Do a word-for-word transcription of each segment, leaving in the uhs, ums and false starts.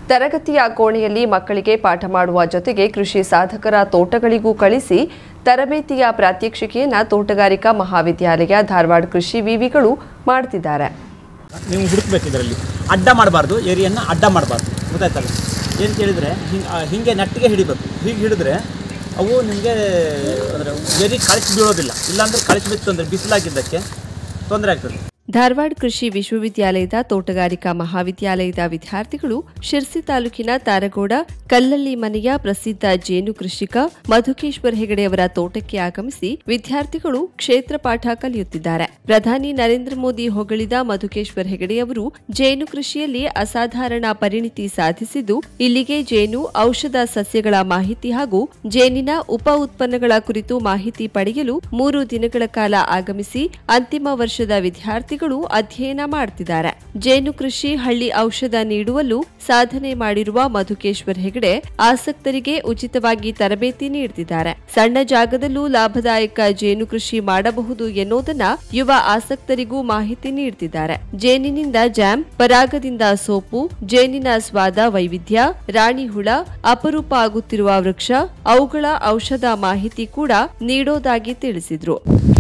ತರಗತಿಯ ಕೋಣೆಯಲ್ಲಿ ಮಕ್ಕಳಿಗೆ ಪಾಠ ಮಾಡುವ ಜೊತೆಗೆ ಕೃಷಿ ಸಾಧಕರ ತೋಟಗಳಿಗೂ ಕಳಿಸಿ ತರಬೇತಿಯ ಪ್ರಾತ್ಯಕ್ಷಿಕೆಯನ್ನು ತೋಟಗಾರಿಕಾ ಮಹಾವಿದ್ಯಾಲಯ ಧಾರವಾಡ ಕೃಷಿ ವಿವಿಗಳು ಮಾಡ್ತಿದ್ದಾರೆ. ನೀವು ಹುಡುಕಬೇಕು, ಇದರಲ್ಲಿ ಅಡ್ಡ ಮಾಡಬಾರ್ದು, ಏರಿಯನ್ನು ಅಡ್ಡ ಮಾಡಬಾರ್ದು, ಗೊತ್ತಾಯ್ತಲ್ಲ? ಏನು ಕೇಳಿದರೆ ಹಿಂಗೆ ಹಿಂಗೆ ನೆಟ್ಟಿಗೆ ಹಿಡಿಬೇಕು. ಹೀಗೆ ಹಿಡಿದ್ರೆ ಅವು ನಿಮಗೆ ಅಂದರೆ ಏರಿ ಕಳಿಸಿ ಬೀಳೋದಿಲ್ಲ. ಇಲ್ಲಾಂದರೆ ಕಳಿಸಿ ಬಿತ್ತು ಅಂದರೆ ಬಿಸಿಲಾಗಿದ್ದಕ್ಕೆ ತೊಂದರೆ ಆಗ್ತದೆ. ಧಾರವಾಡ ಕೃಷಿ ವಿಶ್ವವಿದ್ಯಾಲಯದ ತೋಟಗಾರಿಕಾ ಮಹಾವಿದ್ಯಾಲಯದ ವಿದ್ಯಾರ್ಥಿಗಳು ಶಿರ್ಸಿ ತಾಲೂಕಿನ ತಾರಗೋಡ ಕಲ್ಲಳ್ಳಿ ಮನೆಯ ಪ್ರಸಿದ್ಧ ಜೇನು ಕೃಷಿಕ ಮಧುಕೇಶ್ವರ್ ಹೆಗಡೆಯವರ ತೋಟಕ್ಕೆ ಆಗಮಿಸಿ ವಿದ್ಯಾರ್ಥಿಗಳು ಕ್ಷೇತ್ರ ಪಾಠ ಕಲಿಯುತ್ತಿದ್ದಾರೆ. ಪ್ರಧಾನಿ ನರೇಂದ್ರ ಮೋದಿ ಹೊಗಳಿದ ಮಧುಕೇಶ್ವರ್ ಹೆಗಡೆಯವರು ಜೇನು ಕೃಷಿಯಲ್ಲಿ ಅಸಾಧಾರಣ ಪರಿಣಿತಿ ಸಾಧಿಸಿದ್ದು, ಇಲ್ಲಿಗೆ ಜೇನು ಔಷಧ ಸಸ್ಯಗಳ ಮಾಹಿತಿ ಹಾಗೂ ಜೇನಿನ ಉಪ ಉತ್ಪನ್ನಗಳ ಕುರಿತು ಮಾಹಿತಿ ಪಡೆಯಲು ಮೂರು ದಿನಗಳ ಕಾಲ ಆಗಮಿಸಿ ಅಂತಿಮ ವರ್ಷದ ವಿದ್ಯಾರ್ಥಿ ಅಧ್ಯಯನ ಮಾಡುತ್ತಿದ್ದಾರೆ. ಜೇನು ಕೃಷಿ ಹಳ್ಳಿ ಔಷಧ ನೀಡುವಲ್ಲೂ ಸಾಧನೆ ಮಾಡಿರುವ ಮಧುಕೇಶ್ವರ್ ಹೆಗಡೆ ಆಸಕ್ತರಿಗೆ ಉಚಿತವಾಗಿ ತರಬೇತಿ ನೀಡುತ್ತಿದ್ದಾರೆ. ಸಣ್ಣ ಜಾಗದಲ್ಲೂ ಲಾಭದಾಯಕ ಜೇನು ಕೃಷಿ ಮಾಡಬಹುದು ಎನ್ನುವುದನ್ನ ಯುವ ಆಸಕ್ತರಿಗೂ ಮಾಹಿತಿ ನೀಡುತ್ತಿದ್ದಾರೆ. ಜೇನಿನಿಂದ ಜಾಮ್, ಪರಾಗದಿಂದ ಸೋಪು, ಜೇನಿನ ಸ್ವಾದ ವೈವಿಧ್ಯ, ರಾಣಿ ಹುಳ, ಅಪರೂಪ ಆಗುತ್ತಿರುವ ವೃಕ್ಷ, ಅವುಗಳ ಔಷಧ ಮಾಹಿತಿ ಕೂಡ ನೀಡೋದಾಗಿ ತಿಳಿಸಿದ್ರು.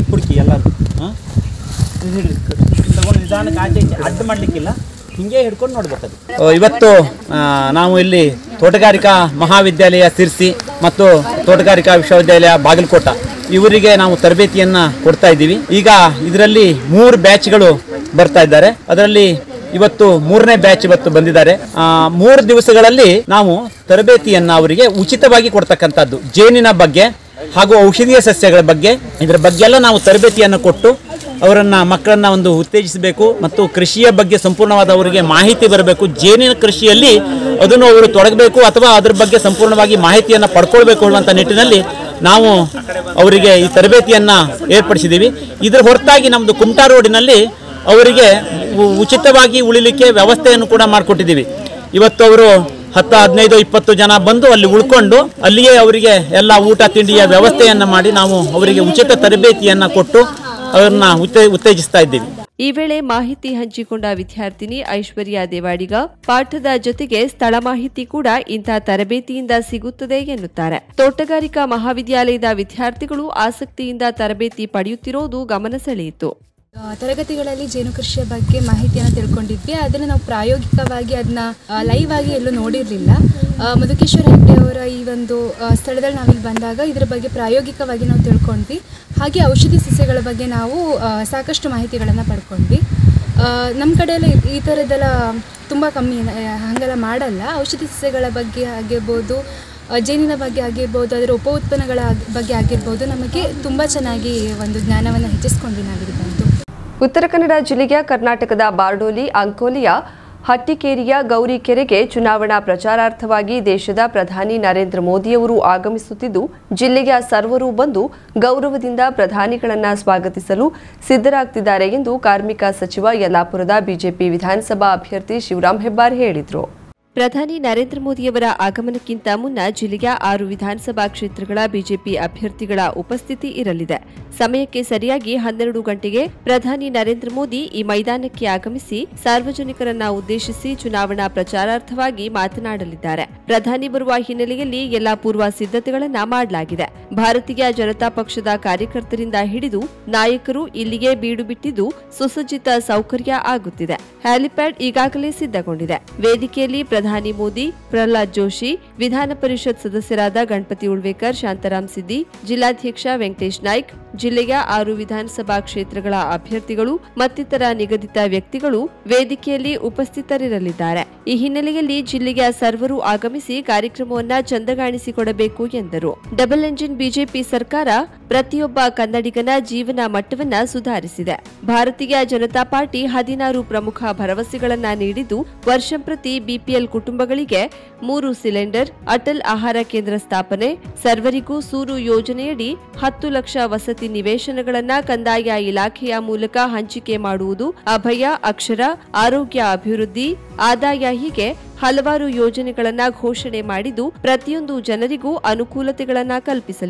ನಿಧಾನಕ್ಕೆ ಆಚೆ ಅಡ್ಡ ಮಾಡಲಿಕ್ಕಿಲ್ಲ, ಹಿಂಗೆ ಹಿಡ್ಕೊಂಡು ನೋಡ್ಬೇಕದು. ಇವತ್ತು ನಾವು ಇಲ್ಲಿ ತೋಟಗಾರಿಕಾ ಮಹಾವಿದ್ಯಾಲಯ ಸಿರ್ಸಿ ಮತ್ತು ತೋಟಗಾರಿಕಾ ವಿಶ್ವವಿದ್ಯಾಲಯ ಬಾಗಲಕೋಟ ಇವರಿಗೆ ನಾವು ತರಬೇತಿಯನ್ನ ಕೊಡ್ತಾ ಇದ್ದೀವಿ. ಈಗ ಇದರಲ್ಲಿ ಮೂರು ಬ್ಯಾಚ್ಗಳು ಬರ್ತಾ ಇದ್ದಾರೆ. ಅದರಲ್ಲಿ ಇವತ್ತು ಮೂರನೇ ಬ್ಯಾಚ್ ಇವತ್ತು ಬಂದಿದ್ದಾರೆ. ಮೂರು ದಿವಸಗಳಲ್ಲಿ ನಾವು ತರಬೇತಿಯನ್ನ ಅವರಿಗೆ ಉಚಿತವಾಗಿ ಕೊಡ್ತಕ್ಕಂಥದ್ದು ಜೇನಿನ ಬಗ್ಗೆ ಹಾಗೂ ಔಷಧೀಯ ಸಸ್ಯಗಳ ಬಗ್ಗೆ, ಇದರ ಬಗ್ಗೆ ಎಲ್ಲ ನಾವು ತರಬೇತಿಯನ್ನು ಕೊಟ್ಟು ಅವರನ್ನ ಮಕ್ಕಳನ್ನ ಒಂದು ಉತ್ತೇಜಿಸಬೇಕು ಮತ್ತು ಕೃಷಿಯ ಬಗ್ಗೆ ಸಂಪೂರ್ಣವಾದ ಅವರಿಗೆ ಮಾಹಿತಿ ಬರಬೇಕು. ಜೇನಿನ ಕೃಷಿಯಲ್ಲಿ ಅದನ್ನು ಅವರು ತೊಡಗಬೇಕು ಅಥವಾ ಅದರ ಬಗ್ಗೆ ಸಂಪೂರ್ಣವಾಗಿ ಮಾಹಿತಿಯನ್ನು ಪಡ್ಕೊಳ್ಬೇಕು ಅನ್ನುವಂಥ ನಿಟ್ಟಿನಲ್ಲಿ ನಾವು ಅವರಿಗೆ ಈ ತರಬೇತಿಯನ್ನ ಏರ್ಪಡಿಸಿದ್ದೀವಿ. ಇದರ ಹೊರತಾಗಿ ನಮ್ಮದು ಕುಮಟಾ ರೋಡಿನಲ್ಲಿ ಅವರಿಗೆ ಉಚಿತವಾಗಿ ಉಳಿಲಿಕ್ಕೆ ವ್ಯವಸ್ಥೆಯನ್ನು ಕೂಡ ಮಾಡಿಕೊಟ್ಟಿದ್ದೀವಿ. ಇವತ್ತು ಅವರು ಹತ್ತು ಹದಿನೈದು ಇಪ್ಪತ್ತು ಜನ ಬಂದು ಅಲ್ಲಿ ಉಳ್ಕೊಂಡು ಅಲ್ಲಿಯೇ ಅವರಿಗೆ ಎಲ್ಲ ಊಟ ತಿಂಡಿಯ ವ್ಯವಸ್ಥೆಯನ್ನು ಮಾಡಿ ನಾವು ಅವರಿಗೆ ಉಚಿತ ತರಬೇತಿಯನ್ನು ಕೊಟ್ಟು ಅವರನ್ನ ಉತ್ತೇಜಿಸ್ತಾ ಇದ್ದೀವಿ. ಈ ವೇಳೆ ಮಾಹಿತಿ ಹಂಚಿಕೊಂಡ ವಿದ್ಯಾರ್ಥಿನಿ ಐಶ್ವರ್ಯ ದೇವಾಡಿಗ ಪಾಠದ ಜೊತೆಗೆ ಸ್ಥಳ ಮಾಹಿತಿ ಕೂಡ ಇಂತಹ ತರಬೇತಿಯಿಂದ ಸಿಗುತ್ತದೆ ಎನ್ನುತ್ತಾರೆ. ತೋಟಗಾರಿಕಾ ಮಹಾವಿದ್ಯಾಲಯದ ವಿದ್ಯಾರ್ಥಿಗಳು ಆಸಕ್ತಿಯಿಂದ ತರಬೇತಿ ಪಡೆಯುತ್ತಿರುವುದು ಗಮನ ಸೆಳೆಯಿತು. ತರಗತಿಗಳಲ್ಲಿ ಜೇನು ಕೃಷಿಯ ಬಗ್ಗೆ ಮಾಹಿತಿಯನ್ನು ತಿಳ್ಕೊಂಡಿದ್ವಿ. ಅದನ್ನು ನಾವು ಪ್ರಾಯೋಗಿಕವಾಗಿ ಅದನ್ನ ಲೈವ್ ಆಗಿ ಎಲ್ಲೂ ನೋಡಿರಲಿಲ್ಲ. ಮಧುಕೇಶ್ವರ್ ಹೆಗ್ಡೆ ಅವರ ಈ ಒಂದು ಸ್ಥಳದಲ್ಲಿ ನಾವಿಲ್ಲಿ ಬಂದಾಗ ಇದರ ಬಗ್ಗೆ ಪ್ರಾಯೋಗಿಕವಾಗಿ ನಾವು ತಿಳ್ಕೊಂಡ್ವಿ. ಹಾಗೆ ಔಷಧಿ ಸಸ್ಯಗಳ ಬಗ್ಗೆ ನಾವು ಸಾಕಷ್ಟು ಮಾಹಿತಿಗಳನ್ನು ಪಡ್ಕೊಂಡ್ವಿ. ನಮ್ಮ ಕಡೆಯೆಲ್ಲ ಈ ಥರದ್ದೆಲ್ಲ ತುಂಬ ಕಮ್ಮಿ, ಹಾಗೆಲ್ಲ ಮಾಡಲ್ಲ. ಔಷಧಿ ಸಸ್ಯಗಳ ಬಗ್ಗೆ ಆಗಿರ್ಬೋದು, ಜೇನಿನ ಬಗ್ಗೆ ಆಗಿರ್ಬೋದು, ಅದರ ಉಪ ಉತ್ಪನ್ನಗಳ ಬಗ್ಗೆ ಆಗಿರ್ಬೋದು, ನಮಗೆ ತುಂಬ ಚೆನ್ನಾಗಿ ಒಂದು ಜ್ಞಾನವನ್ನು ಹೆಚ್ಚಿಸ್ಕೊಂಡ್ವಿ ನಾವಿಲ್ಲಿ ಬಂದು. ಉತ್ತರ ಕನ್ನಡ ಜಿಲ್ಲೆಯ ಕರ್ನಾಟಕದ ಬಾರ್ಡೋಲಿ ಅಂಕೋಲಿಯ ಹಟ್ಟಿಕೇರಿಯ ಗೌರಿಕೆರೆಗೆ ಚುನಾವಣಾ ಪ್ರಚಾರಾರ್ಥವಾಗಿ ದೇಶದ ಪ್ರಧಾನಿ ನರೇಂದ್ರ ಮೋದಿಯವರು ಆಗಮಿಸುತ್ತಿದ್ದು, ಜಿಲ್ಲೆಯ ಸರ್ವರೂ ಬಂದು ಗೌರವದಿಂದ ಪ್ರಧಾನಿಗಳನ್ನು ಸ್ವಾಗತಿಸಲು ಸಿದ್ಧರಾಗುತ್ತಿದ್ದಾರೆ ಎಂದು ಕಾರ್ಮಿಕ ಸಚಿವ ಯಲ್ಲಾಪುರದ ಬಿಜೆಪಿ ವಿಧಾನಸಭಾ ಅಭ್ಯರ್ಥಿ ಶಿವರಾಮ್ ಹೆಬ್ಬಾರ್ ಹೇಳಿದರು. ಪ್ರಧಾನಿ ನರೇಂದ್ರ ಮೋದಿಯವರ ಆಗಮನಕ್ಕಿಂತ ಮುನ್ನ ಜಿಲ್ಲೆಯ ಆರು ವಿಧಾನಸಭಾ ಕ್ಷೇತ್ರಗಳ ಬಿಜೆಪಿ ಅಭ್ಯರ್ಥಿಗಳ ಉಪಸ್ಥಿತಿ ಇರಲಿದೆ. ಸಮಯಕ್ಕೆ ಸರಿಯಾಗಿ ಹನ್ನೆರಡು ಗಂಟೆಗೆ ಪ್ರಧಾನಿ ನರೇಂದ್ರ ಮೋದಿ ಈ ಮೈದಾನಕ್ಕೆ ಆಗಮಿಸಿ ಸಾರ್ವಜನಿಕರನ್ನ ಉದ್ದೇಶಿಸಿ ಚುನಾವಣಾ ಪ್ರಚಾರಾರ್ಥವಾಗಿ ಮಾತನಾಡಲಿದ್ದಾರೆ. ಪ್ರಧಾನಿ ಬರುವ ಹಿನ್ನೆಲೆಯಲ್ಲಿ ಎಲ್ಲಾ ಪೂರ್ವ ಸಿದ್ಧತೆಗಳನ್ನ ಮಾಡಲಾಗಿದೆ. ಭಾರತೀಯ ಜನತಾ ಪಕ್ಷದ ಕಾರ್ಯಕರ್ತರಿಂದ ಹಿಡಿದು ನಾಯಕರು ಇಲ್ಲಿಗೆ ಬೀಡು ಬಿಟ್ಟಿದ್ದು ಸುಸಜ್ಜಿತ ಸೌಕರ್ಯ ಆಗುತ್ತಿದೆ. ಹ್ಯಾಲಿಪ್ಯಾಡ್ ಈಗಾಗಲೇ ಸಿದ್ಧಗೊಂಡಿದೆ. ವೇದಿಕೆಯಲ್ಲಿ ಪ್ರಧಾನಿ ಮೋದಿ, ಪ್ರಹ್ಲಾದ್ ಜೋಶಿ, ವಿಧಾನ ಪರಿಷತ್ ಸದಸ್ಯರಾದ ಗಣಪತಿ ಉಳ್ವೇಕರ್, ಶಾಂತಾರಾಮ್ ಸಿದ್ದಿ, ಜಿಲ್ಲಾಧ್ಯಕ್ಷ ವೆಂಕಟೇಶ್ ನಾಯ್ಕ್, ಜಿಲ್ಲೆಯ ಆರು ವಿಧಾನಸಭಾ ಕ್ಷೇತ್ರಗಳ ಅಭ್ಯರ್ಥಿಗಳು ಮತ್ತಿತರ ನಿಗದಿತ ವ್ಯಕ್ತಿಗಳು ವೇದಿಕೆಯಲ್ಲಿ ಉಪಸ್ಥಿತರಿರಲಿದ್ದಾರೆ. ಈ ಹಿನ್ನೆಲೆಯಲ್ಲಿ ಜಿಲ್ಲೆಯ ಸರ್ವರು ಆಗಮಿಸಿ ಕಾರ್ಯಕ್ರಮವನ್ನ ಚಂದಗಾಣಿಸಿಕೊಡಬೇಕು ಎಂದರು. ಡಬಲ್ ಎಂಜಿನ್ ಬಿಜೆಪಿ ಸರ್ಕಾರ ಪ್ರತಿಯೊಬ್ಬ ಕನ್ನಡಿಗನ ಜೀವನ ಮಟ್ಟವನ್ನ ಸುಧಾರಿಸಿದೆ. ಭಾರತೀಯ ಜನತಾ ಪಾರ್ಟಿ ಹದಿನಾರು ಪ್ರಮುಖ ಭರವಸೆಗಳನ್ನ ನೀಡಿದ್ದು, ವರ್ಷಂಪ್ರತಿ ಬಿಪಿಎಲ್ ಕುಟುಂಬಗಳಿಗೆ ಮೂರು ಸಿಲಿಂಡರ್, ಅಟಲ್ ಆಹಾರ ಕೇಂದ್ರ ಸ್ಥಾಪನೆ, ಸರ್ವರಿಗೂ ಸೂರು ಯೋಜನೆಯಡಿ ಹತ್ತು ಲಕ್ಷ ವಸತಿ ನಿವೇಶನಗಳನ್ನ ಕಂದಾಯ ಇಲಾಖೆಯ ಮೂಲಕ ಹಂಚಿಕೆ ಮಾಡುವುದು, ಅಭಯ, ಅಕ್ಷರ, ಆರೋಗ್ಯ ಅಭಿವೃದ್ಧಿ, ಆದಾಯ ಹೀಗೆ ಹಲವಾರು ಯೋಜನೆಗಳನ್ನ ಘೋಷಣೆ ಮಾಡಿದ್ದು ಪ್ರತಿಯೊಂದು ಜನರಿಗೂ ಅನುಕೂಲತೆಗಳನ್ನ ಕಲ್ಪಿಸಲಿದೆ.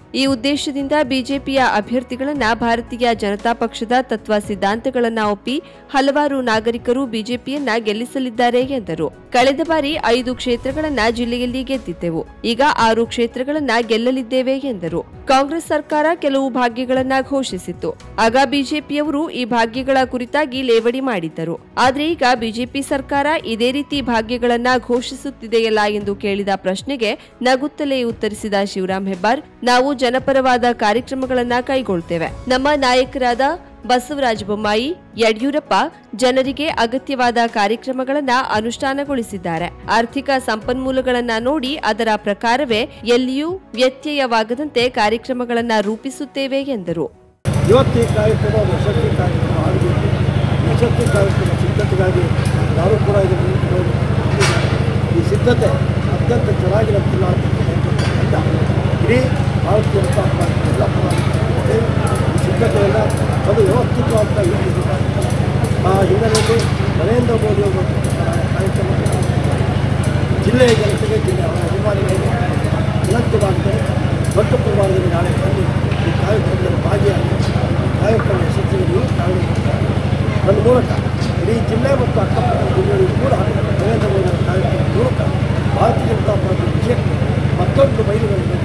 ಈ ಉದ್ದೇಶದಿಂದ ಬಿಜೆಪಿಯ ಅಭ್ಯರ್ಥಿಗಳನ್ನ ಭಾರತೀಯ ಜನತಾ ಪಕ್ಷದ ತತ್ವ ಸಿದ್ಧಾಂತಗಳನ್ನ ಒಪ್ಪಿ ಹಲವಾರು ನಾಗರಿಕರು ಬಿಜೆಪಿಯನ್ನ ಗೆಲ್ಲಿಸಲಿದ್ದಾರೆ ಎಂದರು. ಕಳೆದ ಬಾರಿ ಐದು ಕ್ಷೇತ್ರಗಳನ್ನ ಜಿಲ್ಲೆಯಲ್ಲಿ ಗೆದ್ದಿದ್ದೆವು. ಈಗ ಆರು ಕ್ಷೇತ್ರಗಳನ್ನ ಗೆಲ್ಲಲಿದ್ದೇವೆ ಎಂದರು. ಕಾಂಗ್ರೆಸ್ ಸರ್ಕಾರ ಕೆಲವು ಭಾಗ್ಯಗಳನ್ನ ಘೋಷಿಸಿತ್ತು. ಆಗ ಬಿಜೆಪಿಯವರು ಈ ಭಾಗ್ಯಗಳ ಕುರಿತಾಗಿ ಲೇವಡಿ ಮಾಡಿದ್ದರು. ಆದ್ರೆ ಈಗ ಬಿಜೆಪಿ ಸರ್ಕಾರ ಇದೇ ರೀತಿ ಭಾಗ್ಯಗಳನ್ನ ಘೋಷಿಸುತ್ತಿದೆಯಲ್ಲ ಎಂದು ಕೇಳಿದ ಪ್ರಶ್ನೆಗೆ ನಗುತ್ತಲೇ ಉತ್ತರಿಸಿದ ಶಿವರಾಮ್ ಹೆಬ್ಬಾರ್, ನಾವು ಜನಪರವಾದ ಕಾರ್ಯಕ್ರಮಗಳನ್ನ ಕೈಗೊಳ್ತೇವೆ. ನಮ್ಮ ನಾಯಕರಾದ ಬಸವರಾಜ ಬೊಮ್ಮಾಯಿ, ಯಡಿಯೂರಪ್ಪ ಜನರಿಗೆ ಅಗತ್ಯವಾದ ಕಾರ್ಯಕ್ರಮಗಳನ್ನ ಅನುಷ್ಠಾನಗೊಳಿಸಿದ್ದಾರೆ. ಆರ್ಥಿಕ ಸಂಪನ್ಮೂಲಗಳನ್ನ ನೋಡಿ ಅದರ ಪ್ರಕಾರವೇ ಎಲ್ಲಿಯೂ ವ್ಯತ್ಯಯವಾಗದಂತೆ ಕಾರ್ಯಕ್ರಮಗಳನ್ನ ರೂಪಿಸುತ್ತೇವೆ ಎಂದರು. ಇವತ್ತು ಈ ಕಾರ್ಯಕ್ರಮ ಯಶಸ್ವಿ ಕಾರ್ಯಕ್ರಮ ಆಗಬೇಕು. ಯಶಸ್ವಿ ಕಾರ್ಯಕ್ರಮ ಸಿದ್ಧತೆಗಾಗಿ ನಾವು ಕೂಡ ಇದನ್ನು ಈ ಸಿದ್ಧತೆ ಅತ್ಯಂತ ಚೆನ್ನಾಗಿ ನಮ್ಮಿಲ್ಲ ಅಂತ ಇಡೀ ಭಾರತೀಯ ಜನತಾ ಪಾರ್ಟಿ ಎಲ್ಲ ಈ ಸಿದ್ಧತೆಯನ್ನು ಅದು ವ್ಯವಸ್ಥಿತವಾದ ಆ ಹಿನ್ನೆಲೆಯಲ್ಲಿ ನರೇಂದ್ರ ಮೋದಿ ಅವರು ಕಾರ್ಯಕ್ರಮ ಜಿಲ್ಲೆಯ ಜನತೆಗೆ ಜಿಲ್ಲೆ ಅವರ ಅಭಿಮಾನಿಗಳಿಗೆ ವಿನಂತಿವಾಗ್ತದೆ. ದೊಡ್ಡ ಪ್ರಮಾಣದಲ್ಲಿ ನಾಳೆ ಬಂದು ಈ ಕಾರ್ಯಕ್ರಮದಲ್ಲಿ ಭಾಗಿಯಾಗಿ ಕಾರ್ಯಕ್ರಮ ಯಶಸ್ವಿಗೆ ಕಾರಣ ನನ್ನ ಮೂಲಕ ಇಡೀ ಜಿಲ್ಲೆ ಮತ್ತು ಅಕ್ಕಪಕ್ಕ ಜಿಲ್ಲೆಗಳಿಗೂ ಕೂಡ ನರೇಂದ್ರ ಮೋದಿ ಅವರ ಕಾರ್ಯಕ್ರಮದ ಮೂಲಕ ಭಾರತೀಯ ಜನತಾ ಪಾರ್ಟಿ ವಿಜಯಕ್ಕೆ ಮತ್ತೊಂದು ಮೈಲಿಗಲ್ಲಿದೆ.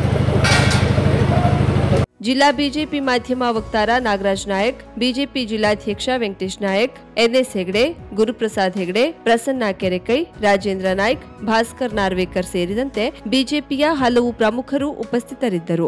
ಜಿಲ್ಲಾ ಬಿಜೆಪಿ ಮಾಧ್ಯಮ ವಕ್ತಾರ ನಾಗರಾಜ್ ನಾಯಕ್, ಬಿಜೆಪಿ ಜಿಲ್ಲಾಧ್ಯಕ್ಷ ವೆಂಕಟೇಶ್ ನಾಯಕ್, ಎನ್ಎಸ್ ಹೆಗಡೆ, ಗುರುಪ್ರಸಾದ್ ಹೆಗಡೆ, ಪ್ರಸನ್ನ ಕೆರೆಕೈ, ರಾಜೇಂದ್ರ ನಾಯ್ಕ್, ಭಾಸ್ಕರ್ ನಾರ್ವೇಕರ್ ಸೇರಿದಂತೆ ಬಿಜೆಪಿಯ ಹಲವು ಪ್ರಮುಖರು ಉಪಸ್ಥಿತರಿದ್ದರು.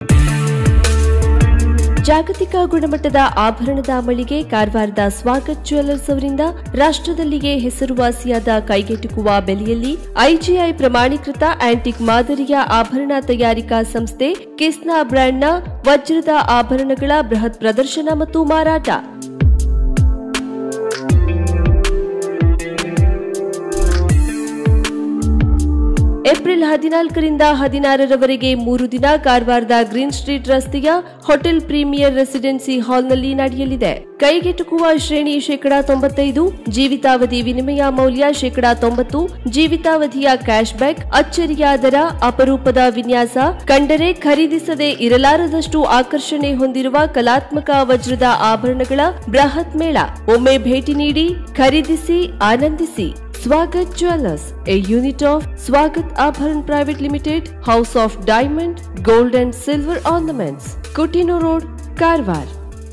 ಜಾಗತಿಕ ಗುಣಮಟ್ಟದ ಆಭರಣದ ಮಳಿಗೆ ಕಾರವಾರದ ಸ್ವಾಗತ್ ಜ್ಯುವೆಲ್ಲರ್ಸ್ ಅವರಿಂದ ರಾಷ್ಟ್ರದಲ್ಲಿಯೇ ಹೆಸರುವಾಸಿಯಾದ ಕೈಗೆಟುಕುವ ಬೆಲೆಯಲ್ಲಿ ಐಜಿಐ ಪ್ರಮಾಣೀಕೃತ ಆಂಟಿಕ್ ಮಾದರಿಯ ಆಭರಣ ತಯಾರಿಕಾ ಸಂಸ್ಥೆ ಕಿಸ್ನಾ ಬ್ರ್ಯಾಂಡ್ನ ವಜ್ರದ ಆಭರಣಗಳ ಬೃಹತ್ ಪ್ರದರ್ಶನ ಮತ್ತು ಮಾರಾಟ. ಏಪ್ರಿಲ್ ಹದಿನಾಲ್ಕರಿಂದ ಹದಿನಾರರವರೆಗೆ ಮೂರು ದಿನ ಕಾರವಾರದ ಗ್ರೀನ್ ಸ್ಟ್ರೀಟ್ ರಸ್ತೆಯ ಹೋಟೆಲ್ ಪ್ರೀಮಿಯರ್ ರೆಸಿಡೆನ್ಸಿ ಹಾಲ್ನಲ್ಲಿ ನಡೆಯಲಿದೆ. ಕೈಗೆಟುಕುವ ಶ್ರೇಣಿ ಶೇಕಡಾ ತೊಂಬತ್ತೈದು, ಜೀವಿತಾವಧಿ ವಿನಿಮಯ ಮೌಲ್ಯ ಶೇಕಡಾ ತೊಂಬತ್ತು, ಜೀವಿತಾವಧಿಯ ಕ್ಯಾಶ್ ಬ್ಯಾಕ್, ಅಚ್ಚರಿಯ ದರ, ಅಪರೂಪದ ವಿನ್ಯಾಸ, ಕಂಡರೆ ಖರೀದಿಸದೆ ಇರಲಾರದಷ್ಟು ಆಕರ್ಷಣೆ ಹೊಂದಿರುವ ಕಲಾತ್ಮಕ ವಜ್ರದ ಆಭರಣಗಳ ಬೃಹತ್ ಮೇಳ. ಒಮ್ಮೆ ಭೇಟಿ ನೀಡಿ, ಖರೀದಿಸಿ, ಆನಂದಿಸಿ. Swagat Jewellers, a unit of Swagat Abharan Private Limited, House of Diamond, Gold and Silver Ornaments, Kutino Road, Karwar.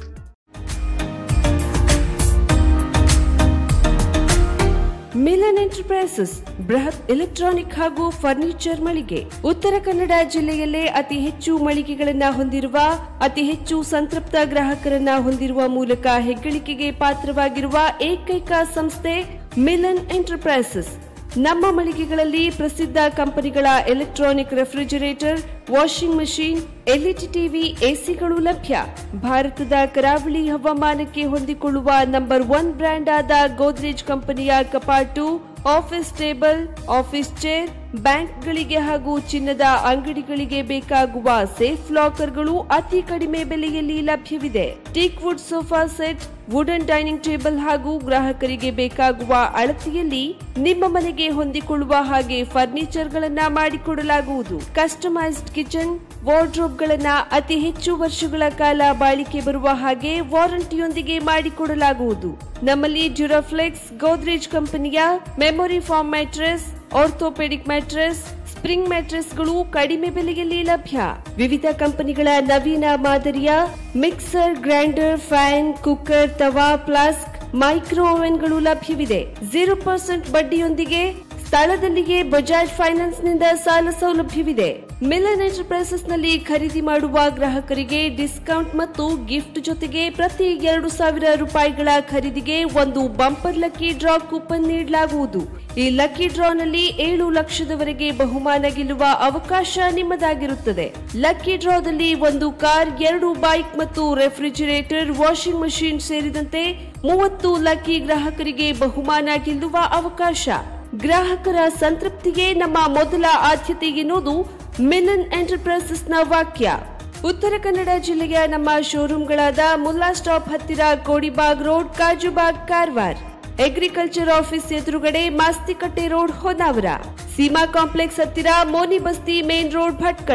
Milan enterprises ಬೃಹತ್ ಎಲೆಕ್ಟ್ರಾನಿಕ್ ಹಾಗೂ ಫರ್ನಿಚರ್ ಮಳಿಗೆ. ಉತ್ತರ ಕನ್ನಡ ಜಿಲ್ಲೆಯಲ್ಲೇ ಅತಿ ಹೆಚ್ಚು ಮಳಿಗೆಗಳನ್ನ ಹೊಂದಿರುವ, ಅತಿ ಹೆಚ್ಚು ಸಂತೃಪ್ತ ಗ್ರಾಹಕರನ್ನ ಹೊಂದಿರುವ ಮೂಲಕ ಹೆಗ್ಗಳಿಕೆಗೆ ಪಾತ್ರವಾಗಿರುವ ಏಕೈಕ ಸಂಸ್ಥೆ ಮಿಲನ್ ಎಂಟರ್ಪ್ರೈಸಸ್. ನಮ್ಮ ಮಳಿಗೆಗಳಲ್ಲಿ ಪ್ರಸಿದ್ಧ ಕಂಪನಿಗಳ electronic refrigerator, washing machine, LED TV, ಎಸಿಗಳು ಲಭ್ಯ. ಭಾರತದ ಕರಾವಳಿ ಹವಾಮಾನಕ್ಕೆ ಹೊಂದಿಕೊಳ್ಳುವ ನಂಬರ್ ಒನ್ ಬ್ರ್ಯಾಂಡ್ ಆದ ಗೋದ್ರೇಜ್ ಕಂಪನಿಯ ಕಪಾಟು, ಆಫೀಸ್ ಟೇಬಲ್, ಆಫೀಸ್ ಚೇರ್, ಬ್ಯಾಂಕ್ಗಳಿಗೆ ಹಾಗೂ ಚಿನ್ನದ ಅಂಗಡಿಗಳಿಗೆ ಬೇಕಾಗುವ ಸೇಫ್ ಲಾಕರ್ಗಳು ಅತಿ ಕಡಿಮೆ ಬೆಲೆಯಲ್ಲಿ ಲಭ್ಯವಿದೆ. Teak wood sofa set, wooden dining table ಹಾಗೂ ಗ್ರಾಹಕರಿಗೆ ಬೇಕಾಗುವ ಅಳತೆಯಲ್ಲಿ ನಿಮ್ಮ ಮನೆಗೆ ಹೊಂದಿಕೊಳ್ಳುವ ಹಾಗೆ ಫರ್ನಿಚರ್ ಗಳನ್ನ ಮಾಡಿಕೊಡಲಾಗುವುದು. ಕಸ್ಟಮೈಸ್ಡ್ ಕಿಚನ್, ವಾರ್ಡ್ರೋಬ್ ಗಳನ್ನ ಅತಿ ಹೆಚ್ಚು ವರ್ಷಗಳ ಕಾಲ ಬಾಳಿಕೆ ಬರುವ ಹಾಗೆ ವಾರಂಟಿಯೊಂದಿಗೆ ಮಾಡಿಕೊಡಲಾಗುವುದು. ನಮ್ಮಲ್ಲಿ ಡ್ಯೂರಾಫ್ಲೆಕ್ಸ್, ಗೋದ್ರೇಜ್ ಕಂಪನಿಯ memory foam mattress, orthopedic mattress, spring ಮ್ಯಾಟ್ರೆಸ್ಗಳು ಕಡಿಮೆ ಬೆಲೆಯಲ್ಲಿ ಲಭ್ಯ. ವಿವಿಧ ಕಂಪನಿಗಳ ನವೀನ ಮಾದರಿಯ mixer, grinder, fan, cooker, tawa, flask, micro ಓವೆನ್ಗಳು ಲಭ್ಯವಿದೆ. ಜೀರೋ ಪರ್ಸೆಂಟ್ ಬಡ್ಡಿಯೊಂದಿಗೆ ಸ್ಥಳದಲ್ಲಿಯೇ ಬಜಾಜ್ ಫೈನಾನ್ಸ್ ನಿಂದ ಸಾಲ ಸೌಲಭ್ಯವಿದೆ. ಮಿಲನ್ ಎಂಟರ್ಪ್ರೈಸಸ್ ನಲ್ಲಿ ಖರೀದಿ ಮಾಡುವ ಗ್ರಾಹಕರಿಗೆ ಡಿಸ್ಕೌಂಟ್ ಮತ್ತು ಗಿಫ್ಟ್ ಜೊತೆಗೆ ಪ್ರತಿ ಎರಡು ಸಾವಿರ ರೂಪಾಯಿಗಳ ಖರೀದಿಗೆ ಒಂದು ಬಂಪರ್ ಲಕ್ಕಿ ಡ್ರಾ ಕೂಪನ್ ನೀಡಲಾಗುವುದು. ಈ ಲಕ್ಕಿ ಡ್ರಾನಲ್ಲಿ ಏಳು ಲಕ್ಷದವರೆಗೆ ಬಹುಮಾನ ಗೆಲ್ಲುವ ಅವಕಾಶ ನಿಮ್ಮದಾಗಿರುತ್ತದೆ. ಲಕ್ಕಿ ಡ್ರಾದಲ್ಲಿ ಒಂದು ಕಾರ್, ಎರಡು ಬೈಕ್ ಮತ್ತು ರೆಫ್ರಿಜರೇಟರ್, ವಾಷಿಂಗ್ ಮಷೀನ್ ಸೇರಿದಂತೆ ಮೂವತ್ತು ಲಕ್ಕಿ ಗ್ರಾಹಕರಿಗೆ ಬಹುಮಾನ ಗೆಲ್ಲುವ ಅವಕಾಶ. ಗ್ರಾಹಕರ ಸಂತೃಪ್ತಿಗೆ ನಮ್ಮ ಮೊದಲ ಆದ್ಯತೆ ಎನ್ನುವುದು ಮಿಲನ್ ಎಂಟರ್ಪ್ರೈಸಸ್ನ ವಾಕ್ಯ. ಉತ್ತರ ಕನ್ನಡ ಜಿಲ್ಲೆಯ ನಮ್ಮ ಶೋರೂಮ್ಗಳಾದ ಮುಲ್ಲಾ ಸ್ಟಾಪ್ ಹತ್ತಿರ Kodibag road, Kajubag, Karwar. Agriculture office ಎದುರುಗಡೆ ಮಾಸ್ತಿಕಟ್ಟೆ ರೋಡ್, ಹೊನ್ನಾವರ. ಸೀಮಾ ಕಾಂಪ್ಲೆಕ್ಸ್ ಹತ್ತಿರ Moni Basti main road, Bhatkal.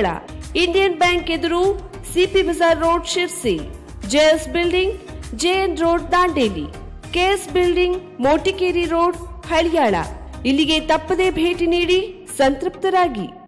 Indian bank ಎದುರು, CP Bazaar road Sirsi, JS building, JN road Dandeli, KS building, Motikeri road Haliyal. ಇಲ್ಲಿಗೆ ತಪ್ಪದೇ ಭೇಟಿ ನೀಡಿ ಸಂತೃಪ್ತರಾಗಿ.